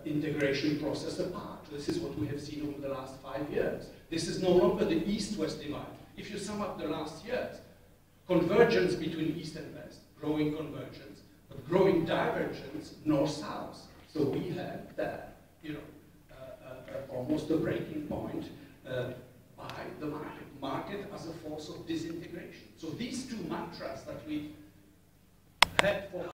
integration process apart. This is what we have seen over the last 5 years. This is no longer the East-West divide. If you sum up the last years, convergence between East and West, growing convergence, but growing divergence north-south. So we have there, almost a breaking point by the market. Market as a force of disintegration. So these two mantras that we had for